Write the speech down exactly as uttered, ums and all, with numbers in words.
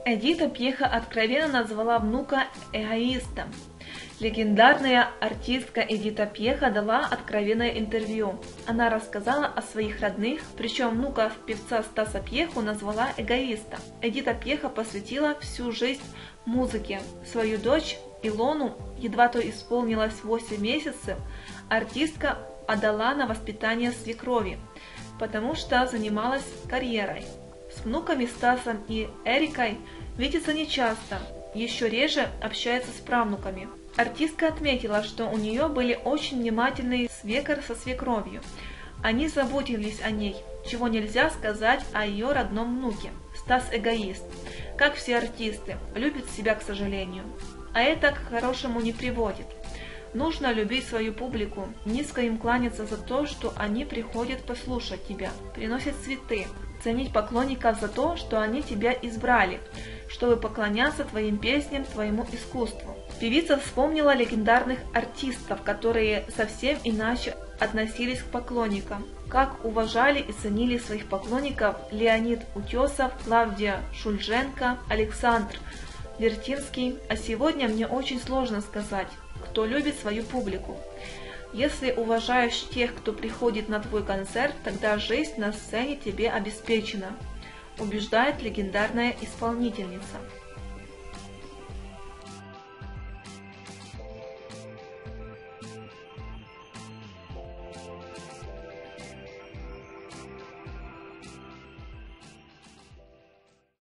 Эдита Пьеха откровенно назвала внука эгоистом. Легендарная артистка Эдита Пьеха дала откровенное интервью. Она рассказала о своих родных, причем внука певца Стаса Пьеху назвала эгоистом. Эдита Пьеха посвятила всю жизнь музыке. Свою дочь Илону, едва то исполнилось восемь месяцев, артистка отдала на воспитание свекрови, потому что занималась карьерой. С внуками Стасом и Эрикой видится нечасто, еще реже общается с правнуками. Артистка отметила, что у нее были очень внимательные свекор со свекровью. Они заботились о ней, чего нельзя сказать о ее родном внуке. Стас эгоист, как все артисты, любит себя, к сожалению. А это к хорошему не приводит. Нужно любить свою публику, низко им кланяться за то, что они приходят послушать тебя, приносят цветы, ценить поклонников за то, что они тебя избрали, чтобы поклоняться твоим песням, твоему искусству. Певица вспомнила легендарных артистов, которые совсем иначе относились к поклонникам, как уважали и ценили своих поклонников Леонид Утесов, Клавдия Шульженко, Александр Вертинский. А сегодня мне очень сложно сказать, кто любит свою публику. Если уважаешь тех, кто приходит на твой концерт, тогда жизнь на сцене тебе обеспечена, убеждает легендарная исполнительница.